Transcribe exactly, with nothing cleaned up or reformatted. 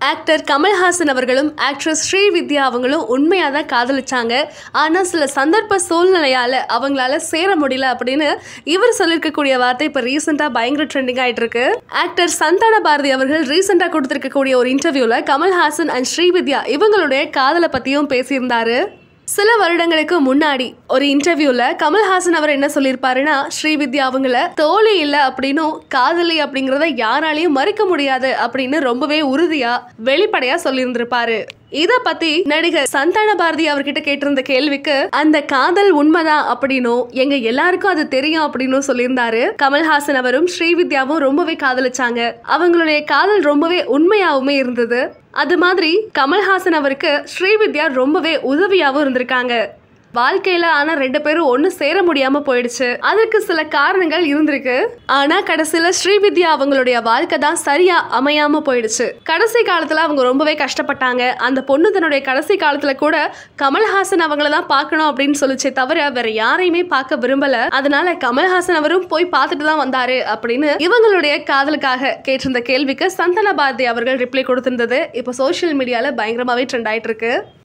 Actor Kamal Haasan அவர்களும் actress Srividya அவங்களும் உண்மையாக தான் காதலிச்சாங்க. ஆனால் சில சந்தர்ப்ப சூழ்நிலையால் அவங்களால சேர முடியல அப்படின்னு இவர் சொல்லியிருக்கக்கூடிய வார்த்தை இப்போ ரீசெண்டாக பயங்கர ட்ரெண்டிங் ஆகிட்டு இருக்கு. ஆக்டர் சந்தான பாரதி அவர்கள் ரீசெண்டாக கொடுத்திருக்கக்கூடிய ஒரு இன்டர்வியூவில் கமல்ஹாசன் அண்ட் ஸ்ரீவித்யா இவங்களுடைய காதலை பற்றியும் பேசியிருந்தாரு. சில வருடங்களுக்கு முன்னாடி ஒரு இன்டர்வியூல கமல்ஹாசன் அவர் என்ன சொல்லியிருப்பாருன்னா, ஸ்ரீவித்யா அவங்கள தோழி இல்லை அப்படின்னும் காதலி அப்படிங்கிறத யாராலையும் மறுக்க முடியாது அப்படின்னு ரொம்பவே உறுதியா வெளிப்படையா சொல்லியிருந்திருப்பாரு. இத பத்தி நடிகர் சந்தான பாரதி அவர்கிட்ட கேட்டிருந்த கேள்விக்கு அந்த காதல் உண்மைதான் அப்படின்னும் எங்க எல்லாருக்கும் அது தெரியும் அப்படின்னு சொல்லியிருந்தாரு. கமல்ஹாசன் அவரும் ஸ்ரீவித்யாவும் ரொம்பவே காதலிச்சாங்க. அவங்களுடைய காதல் ரொம்பவே உண்மையாவுமே இருந்தது. அது மாதிரி கமல்ஹாசன் அவருக்கு ஸ்ரீவித்யா ரொம்பவே உதவியாவும் இருந்திருக்காங்க. வாழ்க்கையில ஆனா ரெண்டு பேரும் ஒண்ணு சேர முடியாம போயிடுச்சு. அதற்கு சில காரணங்கள் இருந்திருக்கு. ஆனா கடைசியில ஸ்ரீவித்யா அவங்களுடைய வாழ்க்கை தான் சரியா அமையாம போயிடுச்சு. கடைசி காலத்துல அவங்க ரொம்பவே கஷ்டப்பட்டாங்க. அந்த பொண்ணு தன்னுடைய கடைசி காலத்துல கூட கமல்ஹாசன் அவங்கள தான் பார்க்கணும் அப்படின்னு சொல்லிச்சே தவிர வேற யாரையுமே பார்க்க விரும்பல. அதனால கமல்ஹாசன் அவரும் போய் பார்த்துட்டு தான் வந்தாரு அப்படின்னு இவங்களுடைய காதலுக்காக கேட்டிருந்த கேள்விக்கு சந்தான பாரதி அவர்கள் ரிப்ளை கொடுத்திருந்தது இப்போ சோசியல் மீடியால பயங்கரமாவே ட்ரெண்ட் ஆயிட்டு இருக்கு.